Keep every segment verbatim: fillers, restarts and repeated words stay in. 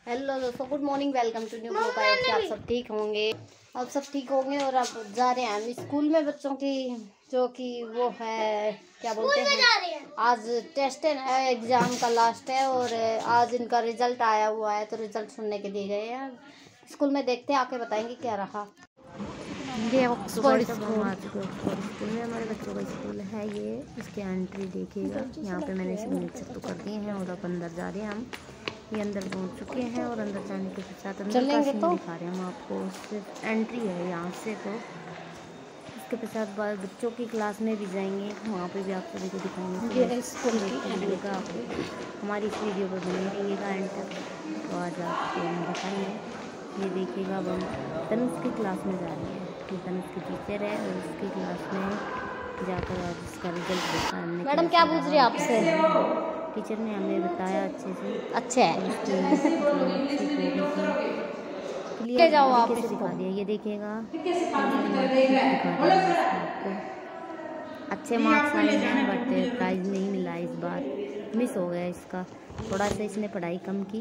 Hello दोस्तों, good morning, welcome to new blog. I hope कि आप सब ठीक होंगे आप सब ठीक होंगे और आप जा रहे हैं हम स्कूल में बच्चों की, जो कि वो है क्या बोलते हैं, आज टेस्ट है, एग्ज़ाम का लास्ट है और आज इनका रिजल्ट आया हुआ है, तो रिजल्ट सुनने के लिए गए हैं स्कूल में। देखते हैं, आके बताएंगे क्या रहा। ये ऑक्सफोर्ड स्कूल, ऑक्सफोर्ड स्कूल में हमारे बच्चों का स्कूल है। ये इसके एंट्री देखिएगा, यहाँ पे मैंने सिग्नेचर तो कर दिए हैं और अब अंदर जा रहे हैं हम। ये अंदर पहुँच चुके हैं और अंदर जाने के साथ अंदर का सीन दिखा रहे हैं हम आपको। सिर्फ एंट्री है यहाँ से, तो इसके पश्चात बाद बच्चों की क्लास में भी जाएंगे, वहाँ पे भी आप सभी को दिखाएंगे। ये स्कूल देखिएगा, आपको हमारी इस वीडियो पर बने रहिएगा एंड तक, तो आज आपको हम दिखाएंगे। ये देखिएगा, अब हम तनुष की क्लास में जा रहे हैं। ये तनुष की टीचर है और उसकी क्लास में जाकर आज इसका रिजल्ट देखा हमने। मैडम क्या पूछ रही है आपसे? टीचर ने हमें बताया अच्छे से, अच्छा है, क्लियर जाओ आप कैसे दिखा दिया। ये देखिएगा, आपको अच्छे मार्क्स आए हैं, बट प्राइज़ नहीं मिला इस बार, मिस हो गया इसका। थोड़ा सा इसने पढ़ाई कम की,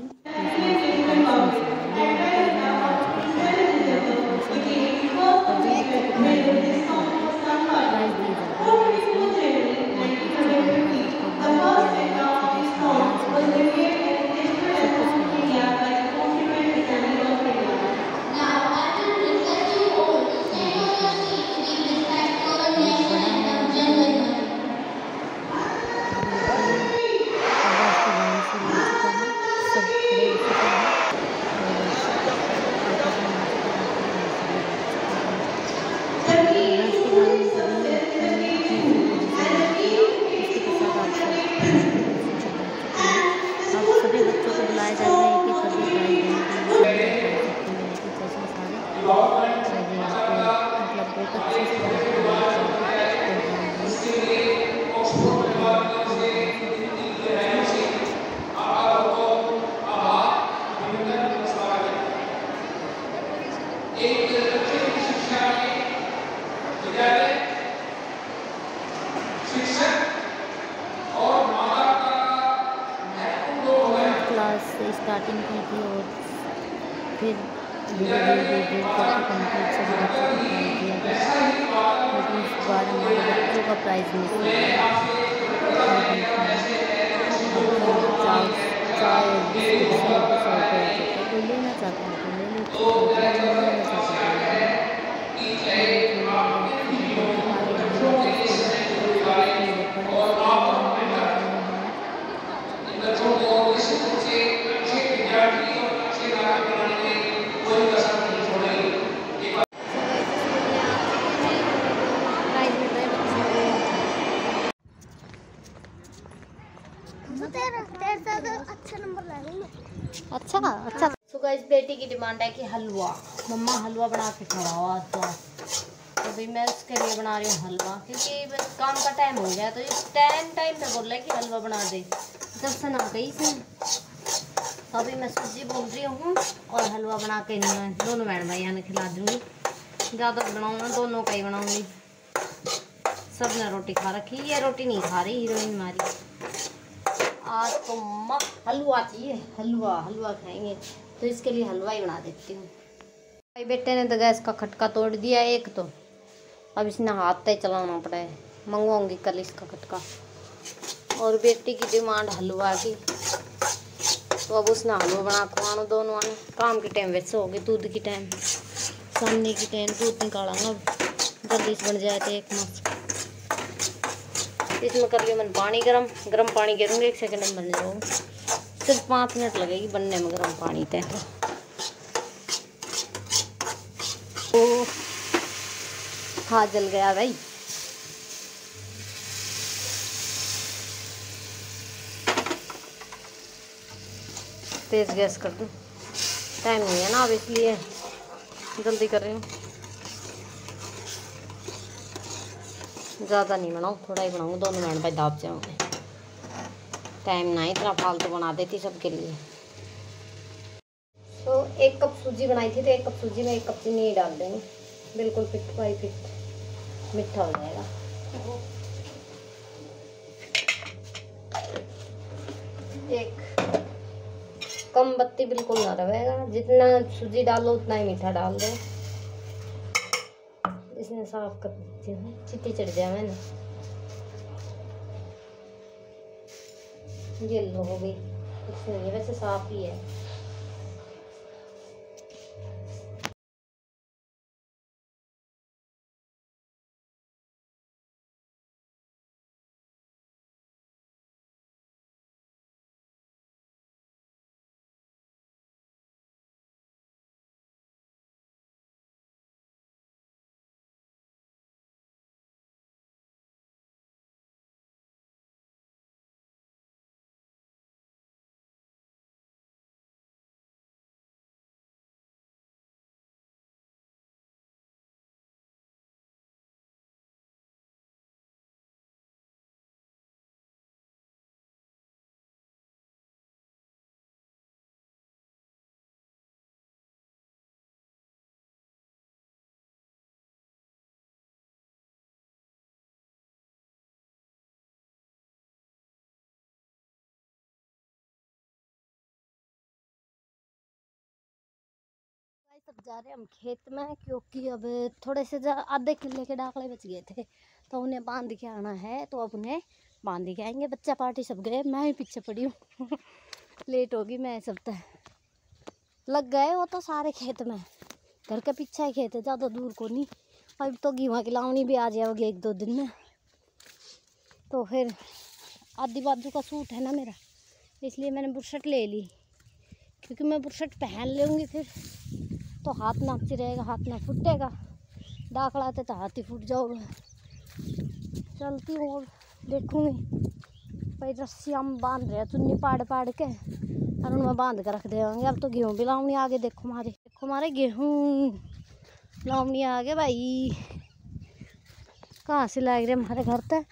स्टार्टिंग की थी और फिर धीरे धीरे धीरे करके कंप्लीट सभी बच्चों को प्राइज़ दिया गया, लेकिन इस बार हमारे बच्चों का प्राइज़ मिस हो गया। चाय और बिस्किट सौ रुपये, कोई लेना चाहता है तो ले लेना चाहता है। अच्छा नंबर लाएंगे। अच्छा अच्छा। सो गाइस, बेटी की डिमांड है कि हलवा, मम्मा हलवा बना के खिलाओ आज तो। अभी मैं उसके लिए बना रही हूँ हलवा, क्योंकि काम का टाइम हो गया, तो इस टाइम टाइम पे बोल रहा है कि हलवा बना दे। जब से ना गई थी, तो अभी मैं सब्जी भून रही हूँ और हलवा बना के दोनों बहन भैया ने खिला दूँगी। ज़्यादा बनाऊँगा, दोनों का ही बनाऊँगी। सब ने रोटी खा रखी, ये रोटी नहीं खा रही हीरोइन हमारी। आज तो मम्मा हलवा चाहिए, हलवा हलवा खाएंगे, तो इसके लिए हलवा ही बना देती हूँ। भाई बेटे ने तो गैस का खटका तोड़ दिया एक, तो अब इसने हाथ तय चलाना पड़ा है। मंगवाऊंगी कल इसका खटका। और बेटी की डिमांड हलवा की, तो अब उसने हलवा बना खुआना दोनों आने। काम के टाइम वैसे हो गए, दूध की टाइम, सामने की टाइम दूध निकालांगा जल्दी से बन जाए तो एक मस्त। इसमें कर लियो मैंने पानी गरम गरम पानी गिरूँगी, एक सेकंड में बन जाओ। सिर्फ पाँच मिनट लगेगी बनने में गरम पानी तय। ओ हाथ जल गया भाई। तेज गैस कर दूँ, टाइम नहीं है ना अब, इसलिए जल्दी कर रही हूँ। ज़्यादा नहीं बनाऊँ, थोड़ा ही बनाऊँगी, दोनों बहन भाई दाब जाऊँगे। टाइम ना इतना फालतू बना देती सबके लिए। तो एक कप सूजी बनाई थी, तो एक कप सूजी में एक कप चीनी डाल देंगे, बिल्कुल फिट बाई फिट मीठा हो जाएगा। एक कम बत्ती बिल्कुल ना रहेगा, जितना सूजी डालो उतना ही मीठा डाल दो। इसने साफ कर देती हूँ, चिट्टी चढ़ जाए ना। ये लो हो गई, कुछ नहीं है, वैसे साफ ही है। सब जा रहे हैं हम खेत में, क्योंकि अब थोड़े से आधे किले के डाकले बच गए थे, तो उन्हें बांध के आना है। तो अब उन्हें बांध के आएंगे। बच्चा पार्टी सब गए, मैं ही पीछे पड़ी हूँ। लेट होगी, मैं सब तक लग गए वो तो सारे खेत में। घर के पीछे ही खेत है, ज़्यादा दूर को नहीं। अब तो गेहूँ की लावनी भी आ जाएगी एक दो दिन में। तो फिर आधी बाजू का सूट है ना मेरा, इसलिए मैंने बुरशट ले ली, क्योंकि मैं बुरशट पहन लूँगी फिर तो हाथ नाचती रहेगा, हाथ ना फूटेगा। डाकलाते तो हाथ ही फूट जाओगे। चलती हूँ और देखूँगी भाई, रस्सी हम बांध रहे हैं चुन्नी पाड़ पाड़ के, और उनमें बांध कर रख देंगे। अब तो गेहूँ भी लावनी आगे, देखो हमारे देखो हमारे गेहूँ लावनी आगे भाई। कहाँ से लग रहे हमारे घर तक,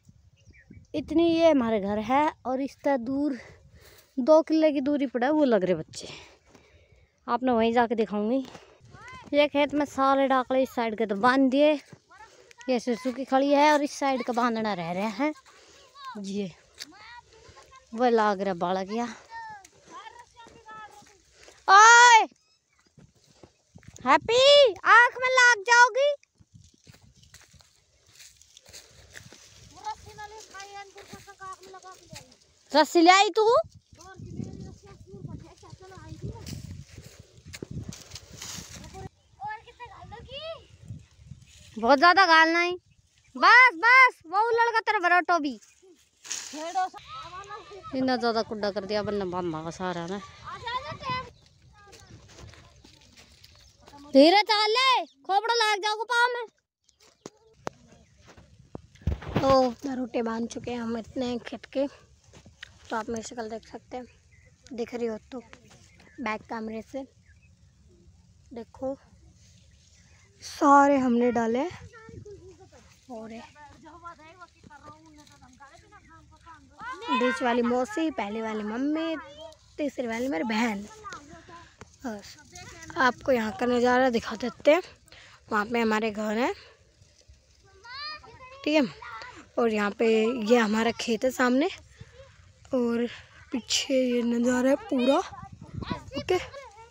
इतनी ये हमारे घर है, और इस तरह दूर दो किले की दूरी पड़ा है वो लग रहे बच्चे। आपने वहीं जाके दिखाऊंगी। ये खेत में सारे डाकले इस साइड के तो बांध दिए, ये सिरसू की खड़ी है, और इस साइड का बांधना रह रहे हैं। ये वो लाग रहा बाड़ा गया। ओए हैप्पी, आँख में लाग जाओगी। रस्सी ले आई तू? बहुत ज्यादा गालना है, बस बस वो लड़का तेरा बरोटो भी इतना ज्यादा कुड्डा कर दिया, बनना बांधा का सारा ना। धीरे चाल ले, खोपड़ा लाग जाओगे पाँव में। तो रोटे बांध चुके हैं हम इतने खेत के, तो आप मेरी शक्ल देख सकते हैं, दिख रही हो तो बैक कैमरे से देखो। सारे हमने डाले, और बीच वाली मौसी, पहले वाली मम्मी, तीसरी वाली मेरी बहन। बस आपको यहाँ का नज़ारा दिखा देते हैं। वहाँ पे हमारे घर है, ठीक है, और यहाँ पे ये हमारा खेत है सामने, और पीछे ये नज़ारा है पूरा। ओके,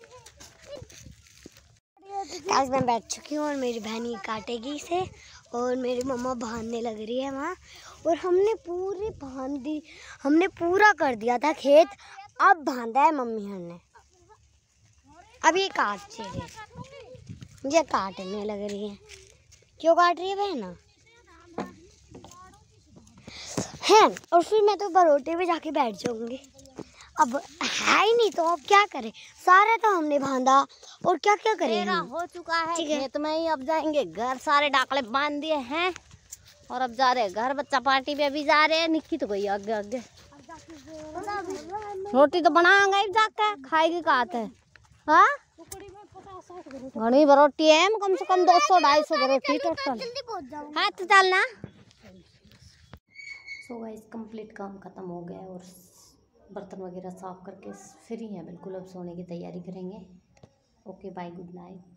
आज मैं बैठ चुकी हूँ और मेरी बहन ये काटेगी इसे, और मेरी मम्मा बांधने लग रही है वहाँ। और हमने पूरी बांध दी, हमने पूरा कर दिया था खेत, अब बांधा है मम्मी हमने। अब ये काट रही, ये काटने लग रही है। क्यों काट रही है बहना? है, और फिर मैं तो बरोटे पे जाके बैठ जाऊंगी। अब है ही नहीं तो अब क्या करें, सारा तो हमने बांधा, और क्या क्या करें। हो चुका है खेत में ही, अब जाएंगे घर। सारे डाकले बांध दिए हैं और अब जा रहे हैं घर। बच्चा पार्टी पे अभी जा रहे हैं, निक्की तो गई आगे आगे। रोटी तो बनाएंगे जाके, खाएगी कहाँ है? हाँ, घनी बरोटी है, कम से कम दो सौ ढाई सौ बरोटी टोटल। हाथ डालना। सो गाइस, कंप्लीट काम खत्म हो गया और बर्तन वगैरह साफ करके फ्री हैं बिल्कुल। अब सोने की तैयारी करेंगे। Okay bye, good night.